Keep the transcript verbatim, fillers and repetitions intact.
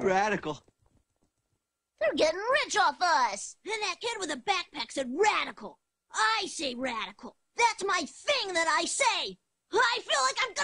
Radical. They're getting rich off us. And that kid with a backpack said radical. I say radical. That's my thing that I say. I feel like I'm